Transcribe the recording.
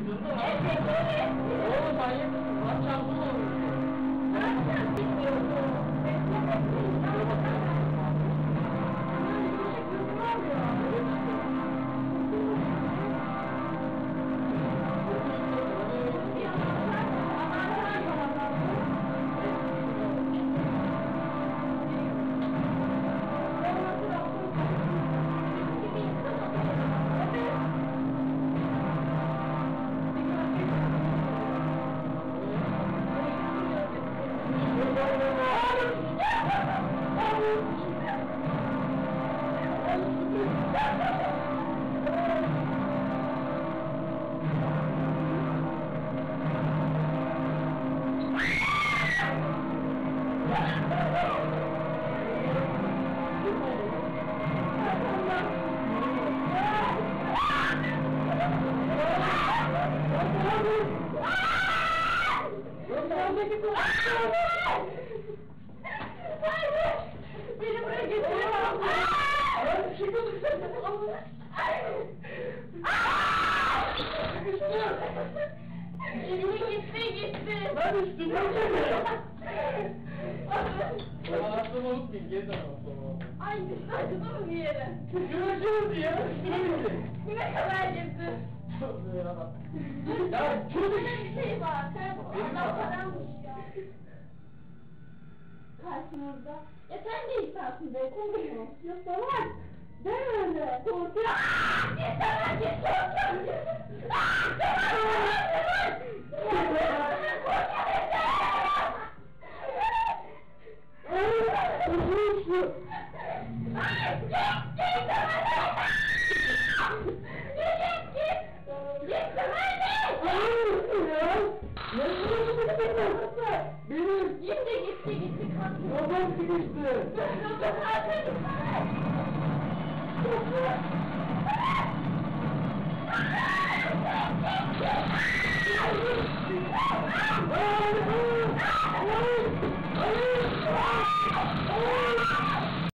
Oğlum manyak mısın? Lan çarpı mı olur? Beni buraya getirin. Gitti. Ben üstüme Anlattım olup değil, geri dönüyorum. Ay acıdı mı bir yere? Göreceğiz ya. Ne kadar acıdı? Ya çocuk. Bir şey var. Allah paranmış ya. Karşımızda. Ya sen de insansın be. Konuşma. Ya salak. Ben öyle. Korkuyorum. Git sana git. Korkuyorum. Benim Gitti kalktı. babam sıkıştı. Kalktı.